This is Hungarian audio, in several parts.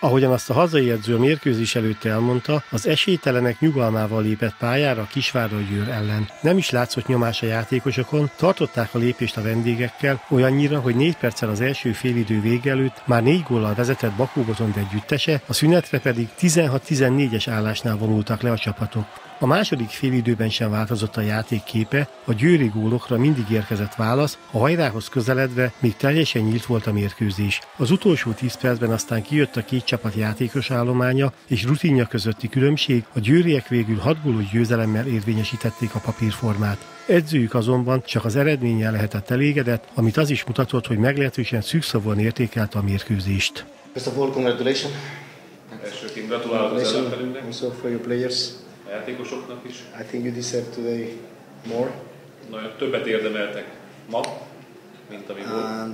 Ahogyan azt a hazai edző a mérkőzés előtt elmondta, az esélytelenek nyugalmával lépett pályára a Kisvárdai Győr ellen. Nem is látszott nyomás a játékosokon, tartották a lépést a vendégekkel, olyannyira, hogy 4 perccel az első félidő vége előtt már 4 góllal vezetett Bakó Botond együttese, a szünetre pedig 16-14-es állásnál vonultak le a csapatok. A második félidőben sem változott a játék képe, a győri gólokra mindig érkezett válasz, a hajrához közeledve még teljesen nyílt volt a mérkőzés. Az utolsó 10 percben aztán kijött a két csapat játékos állománya és rutinja közötti különbség, a győriek végül 6 gólos győzelemmel érvényesítették a papírformát. Edzőjük azonban csak az eredménnyel lehetett elégedett, amit az is mutatott, hogy meglehetősen szűkszavúan értékelte a mérkőzést. First of all, congratulations. Elsőként gratulálok az ellenfelünknek. Also for your players. A játékosoknak is. I think you deserve today more. Nagyon többet érdemeltek ma, mint ami volt. And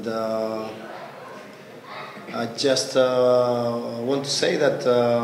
I just want to say that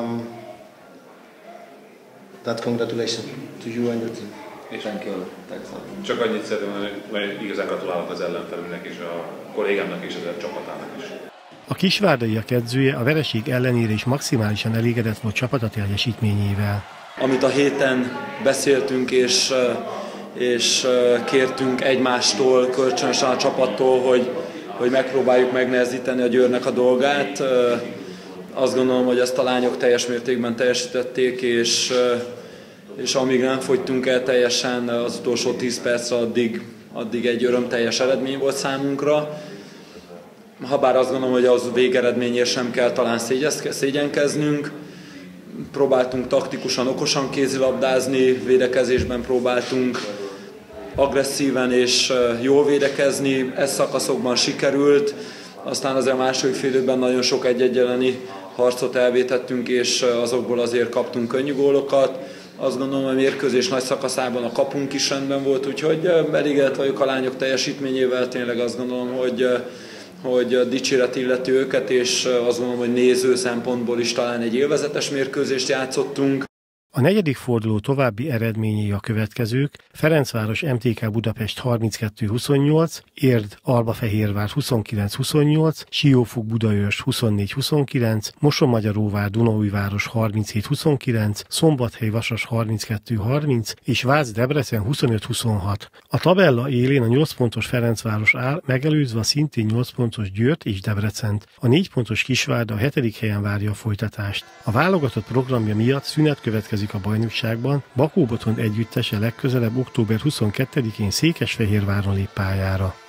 that congratulations to you and your team. És csak annyit szeretném mondani, hogy igazán gratulálok az ellenfelünknek és a kollégámnak és az csapatának is. A kisvárdaiak edzője a vereség ellenére is maximálisan elégedett volt csapata teljesítményével. Amit a héten beszéltünk és kértünk egymástól, kölcsönösen a csapattól, hogy megpróbáljuk megnehezíteni a Győrnek a dolgát. Azt gondolom, hogy ezt a lányok teljes mértékben teljesítették, és amíg nem fogytunk el teljesen az utolsó 10 percre, addig egy örömteljes eredmény volt számunkra. Habár azt gondolom, hogy az végeredményért sem kell talán szégyenkeznünk. Próbáltunk taktikusan, okosan kézilabdázni, védekezésben próbáltunk agresszíven és jól védekezni, ez szakaszokban sikerült, aztán azért a második fél időben nagyon sok egy-egy elleni harcot elvétettünk, és azokból azért kaptunk könnyű gólokat. Azt gondolom, hogy a mérkőzés nagy szakaszában a kapunk is rendben volt, úgyhogy elégedett vagyok a lányok teljesítményével, tényleg azt gondolom, hogy dicséret illeti őket, és azt gondolom, hogy néző szempontból is talán egy élvezetes mérkőzést játszottunk. A negyedik forduló további eredményei a következők: Ferencváros MTK Budapest 32-28, Érd Albafehérvár 29-28, Siófok Budaörs 24-29, Mosonmagyaróvár Dunaújváros 37-29, Szombathely Vasas 32-30 és Vác Debrecen 25-26. A tabella élén a 8 pontos Ferencváros áll, megelőzve a szintén 8 pontos Győrt és Debrecent. A 4 pontos Kisvárda a 7. helyen várja a folytatást. A válogatott programja miatt szünet következik a bajnokságban, Bakó Botond együttese legközelebb október 22-én Székesfehérváron lép pályára.